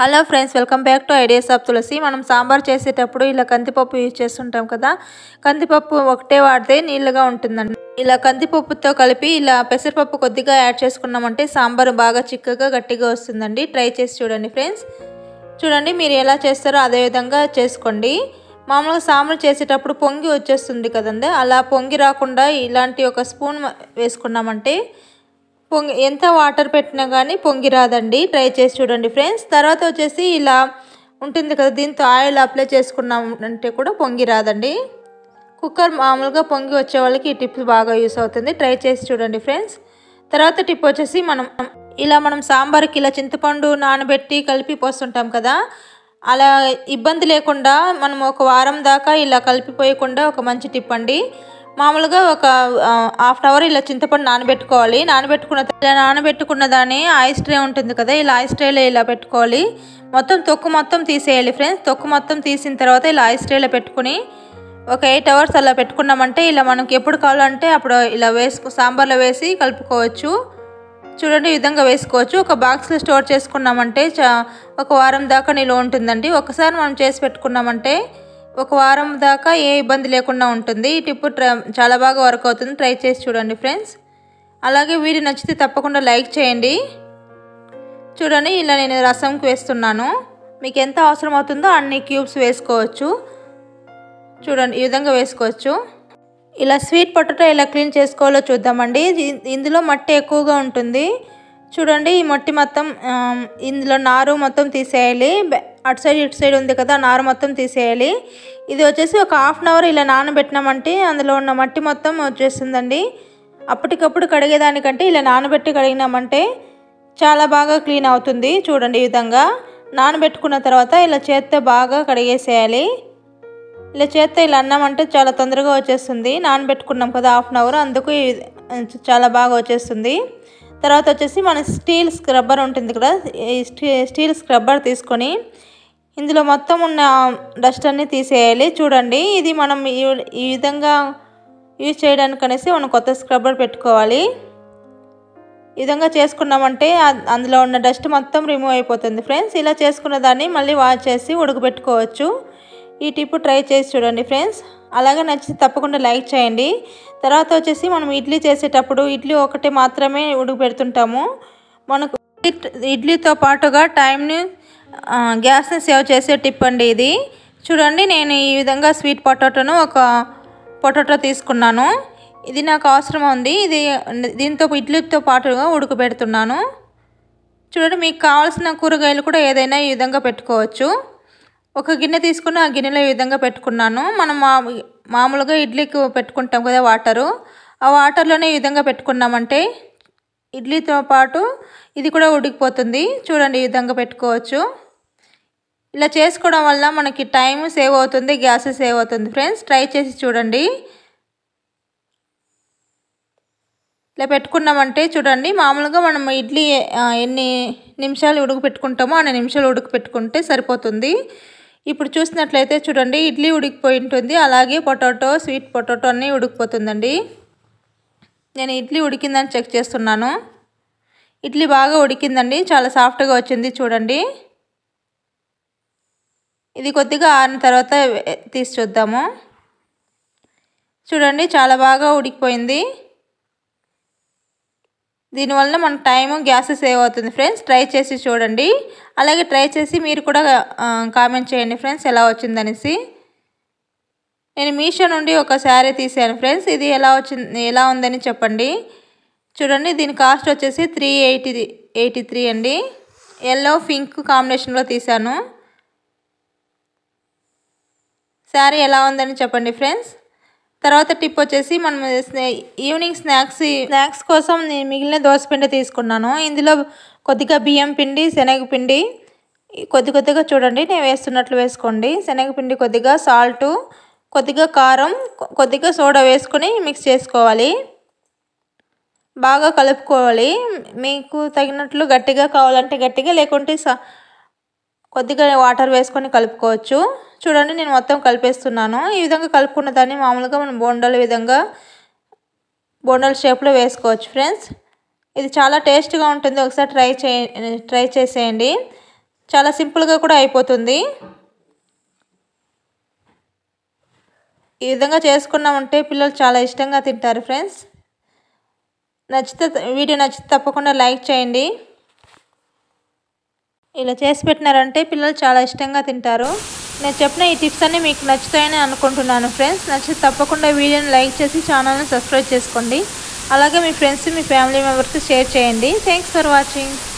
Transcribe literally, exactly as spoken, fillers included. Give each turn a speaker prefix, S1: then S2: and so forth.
S1: Hello friends, welcome back to ideas of Tulasi. మనం సాంబార్ చేసేటప్పుడు ఇలా కందిపప్పు యూజ్ చేస్తుంటాం కదా. కందిపప్పు ఒకటే వాడితే నీళ్ళగా ఉంటుందండి. ఇలా కందిపప్పుతో కలిపి ఇలా పెసరపప్పు కొద్దిగా యాడ్ చేసుకున్నామంటే సాంబార్ బాగా చిక్కగా గట్టిగా వస్తుందండి. ట్రై చేసి చూడండి ఫ్రెండ్స్. చూడండి, మీరు ఎలా చేస్తారో అదే విధంగా చేసుకోండి. మామూలుగా సాంబార్ చేసేటప్పుడు పొంగి వచ్చేస్తుంది కదండి, అలా పొంగి రాకుండా ఇలాంటి ఒక స్పూన్ వేసుకున్నామంటే పొంగి ఎంత వాటర్ పెట్టినా కానీ పొంగి రాదండి. ట్రై చేసి చూడండి ఫ్రెండ్స్. తర్వాత వచ్చేసి ఇలా ఉంటుంది కదా, దీంతో ఆయిల్ అప్లై చేసుకున్నాం అంటే కూడా పొంగి రాదండి. కుక్కర్ మామూలుగా పొంగి వచ్చే వాళ్ళకి ఈ టిప్స్ బాగా యూస్ అవుతుంది. ట్రై చేసి చూడండి ఫ్రెండ్స్. తర్వాత టిప్ వచ్చేసి మనం ఇలా మనం సాంబార్కి ఇలా చింతపండు నానబెట్టి కలిపి పోస్తుంటాం కదా, అలా ఇబ్బంది లేకుండా మనం ఒక వారం దాకా ఇలా కలిపిపోయకుండా ఒక మంచి టిప్ అండి. మామూలుగా ఒక హాఫ్ అన్ అవర్ ఇలా చింతపండు నానబెట్టుకోవాలి. నానబెట్టుకున్న ఇలా నానబెట్టుకున్న దాన్ని ఐస్ ట్రే ఉంటుంది కదా, ఇలా ఐస్ ట్రేలో ఇలా పెట్టుకోవాలి. మొత్తం తొక్కు మొత్తం తీసేయాలి ఫ్రెండ్స్. తొక్కు మొత్తం తీసిన తర్వాత ఇలా ఐస్ ట్రేలో పెట్టుకుని ఒక ఎయిట్ అవర్స్ అలా పెట్టుకున్నామంటే ఇలా మనకి ఎప్పుడు కావాలంటే అప్పుడు ఇలా వేసుకు సాంబార్లో వేసి కలుపుకోవచ్చు. చూడండి, ఈ విధంగా వేసుకోవచ్చు. ఒక బాక్స్లో స్టోర్ చేసుకున్నామంటే చా ఒక వారం దాకా నిల్వ ఉంటుందండి. ఒకసారి మనం చేసి పెట్టుకున్నామంటే ఒక వారం దాకా ఏ ఇబ్బంది లేకుండా ఉంటుంది. ఈ టిప్ చాలా బాగా వర్క్ అవుతుంది. ట్రై చేసి చూడండి ఫ్రెండ్స్. అలాగే వీడియో నచ్చితే తప్పకుండా లైక్ చేయండి. చూడండి, ఇలా నేను రసంకి వేస్తున్నాను. మీకు ఎంత అవసరం అవుతుందో అన్ని క్యూబ్స్ వేసుకోవచ్చు. చూడండి, ఈ విధంగా వేసుకోవచ్చు. ఇలా స్వీట్ పొటాటో ఎలా క్లీన్ చేసుకోవాలో చూద్దామండి. ఇందులో మట్టి ఎక్కువగా ఉంటుంది. చూడండి, ఈ మట్టి మొత్తం ఇందులో నారు మొత్తం తీసేయాలి. అటు సైడ్ ఇటు సైడ్ ఉంది కదా, నారు మొత్తం తీసేయాలి. ఇది వచ్చేసి ఒక హాఫ్ అన్ అవర్ ఇలా నానబెట్టినామంటే అందులో ఉన్న మట్టి మొత్తం వచ్చేస్తుందండి. అప్పటికప్పుడు కడిగేదానికంటే ఇలా నానబెట్టి కడిగినామంటే చాలా బాగా క్లీన్ అవుతుంది. చూడండి, ఈ విధంగా నానబెట్టుకున్న తర్వాత ఇలా చేత్తో బాగా కడిగేసేయాలి. ఇలా చేత్తో ఇలా అన్నామంటే చాలా తొందరగా వచ్చేస్తుంది. నానబెట్టుకున్నాం కదా హాఫ్ అన్ అవర్, అందుకు చాలా బాగా వచ్చేస్తుంది. తర్వాత వచ్చేసి మన స్టీల్ స్క్రబ్బర్ ఉంటుంది కదా, ఈ స్టీల్ స్క్రబ్బర్ తీసుకొని ఇందులో మొత్తం ఉన్న డస్ట్ అన్నీ తీసేయాలి. చూడండి, ఇది మనం ఈ విధంగా యూజ్ చేయడానికి అనేసి మనం కొత్త స్క్రబ్బర్ పెట్టుకోవాలి. ఈ విధంగా చేసుకున్నామంటే అందులో ఉన్న డస్ట్ మొత్తం రిమూవ్ అయిపోతుంది ఫ్రెండ్స్. ఇలా చేసుకున్న దాన్ని మళ్ళీ వాష్ చేసి ఉడకబెట్టుకోవచ్చు. ఈ టిప్ ట్రై చేసి చూడండి ఫ్రెండ్స్. అలాగే నచ్చితే తప్పకుండా లైక్ చేయండి. తర్వాత వచ్చేసి మనం ఇడ్లీ చేసేటప్పుడు ఇడ్లీ ఒకటి మాత్రమే ఉడకబెడుతుంటాము. మనకు ఇడ్లీతో పాటుగా టైంని గ్యాస్ని సేవ్ చేసే టిప్ అండి ఇది. చూడండి, నేను ఈ విధంగా స్వీట్ పొటాటోను ఒక పొటాటో తీసుకున్నాను. ఇది నాకు అవసరం ఉంది. ఇది దీంతో ఇడ్లీతో పాటుగా ఉడకబెడుతున్నాను. చూడండి, మీకు కావాల్సిన కూరగాయలు కూడా ఏదైనా ఈ విధంగా పెట్టుకోవచ్చు. ఒక గిన్నె తీసుకుని ఆ గిన్నెలో ఈ విధంగా పెట్టుకున్నాను. మనం మా మామూలుగా ఇడ్లీకి పెట్టుకుంటాం కదా వాటరు, ఆ వాటర్లోనే ఈ విధంగా పెట్టుకున్నామంటే ఇడ్లీతో పాటు ఇది కూడా ఉడికిపోతుంది. చూడండి, ఈ విధంగా పెట్టుకోవచ్చు. ఇలా చేసుకోవడం వల్ల మనకి టైం సేవ్ అవుతుంది, గ్యాస్ సేవ్ అవుతుంది ఫ్రెండ్స్. ట్రై చేసి చూడండి. ఇలా పెట్టుకున్నామంటే చూడండి, మామూలుగా మనం ఇడ్లీ ఎన్ని నిమిషాలు ఉడకపెట్టుకుంటామో అన్ని నిమిషాలు ఉడకపెట్టుకుంటే సరిపోతుంది. ఇప్పుడు చూసినట్లయితే చూడండి, ఇడ్లీ ఉడికిపోయి ఉంటుంది, అలాగే పొటాటో స్వీట్ పొటాటో అన్నీ ఉడికిపోతుందండి. నేను ఇడ్లీ ఉడికిందని చెక్ చేస్తున్నాను. ఇడ్లీ బాగా ఉడికిందండి, చాలా సాఫ్ట్గా వచ్చింది. చూడండి, ఇది కొద్దిగా ఆరిన తర్వాత తీసి చూద్దాము. చూడండి, చాలా బాగా ఉడికిపోయింది. దీనివల్ల మన టైము గ్యాస్ సేవ్ అవుతుంది ఫ్రెండ్స్. ట్రై చేసి చూడండి. అలాగే ట్రై చేసి మీరు కూడా కామెంట్ చేయండి ఫ్రెండ్స్ ఎలా వచ్చిందనేసి. నేను మీషో నుండి ఒక శారీ తీసాను ఫ్రెండ్స్. ఇది ఎలా వచ్చింది ఎలా ఉందని చెప్పండి. చూడండి, దీని కాస్ట్ వచ్చేసి త్రీ ఎయిటీ ఎయిటీ త్రీ అండి. ఎల్లో పింక్ కాంబినేషన్లో తీసాను. శారీ ఎలా ఉందని చెప్పండి ఫ్రెండ్స్. తర్వాత టిప్ వచ్చేసి మనం ఈవినింగ్ స్నాక్స్ స్నాక్స్ కోసం నేను మిగిలిన దోసపిండి తీసుకున్నాను. ఇందులో కొద్దిగా బియ్యం పిండి, శనగపిండి కొద్ది కొద్దిగా చూడండి నేను వేస్తున్నట్లు వేసుకోండి. శనగపిండి కొద్దిగా, సాల్టు కొద్దిగా, కారం కొద్దిగా, సోడా వేసుకొని మిక్స్ చేసుకోవాలి. బాగా కలుపుకోవాలి. మీకు తగినట్లు గట్టిగా కావాలంటే గట్టిగా, లేకుంటే కొద్దిగా వాటర్ వేసుకొని కలుపుకోవచ్చు. చూడండి, నేను మొత్తం కలిపేస్తున్నాను. ఈ విధంగా కలుపుకున్న దాన్ని మామూలుగా మనం బోండాల విధంగా బోండాల షేప్లో వేసుకోవచ్చు ఫ్రెండ్స్. ఇది చాలా టేస్ట్గా ఉంటుంది. ఒకసారి ట్రై చే ట్రై చేసేయండి. చాలా సింపుల్గా కూడా అయిపోతుంది. ఈ విధంగా చేసుకున్నామంటే పిల్లలు చాలా ఇష్టంగా తింటారు ఫ్రెండ్స్. నచ్చితే వీడియో నచ్చితే తప్పకుండా లైక్ చేయండి. ఇలా చేసి పెట్టినారంటే పిల్లలు చాలా ఇష్టంగా తింటారు. నేను చెప్పిన ఈ టిప్స్ అన్నీ మీకు నచ్చుతాయని అనుకుంటున్నాను ఫ్రెండ్స్. నచ్చితే తప్పకుండా వీడియోని లైక్ చేసి ఛానల్ని సబ్స్క్రైబ్ చేసుకోండి. అలాగే మీ ఫ్రెండ్స్ మీ ఫ్యామిలీ మెంబర్స్కి షేర్ చేయండి. Thanks for watching.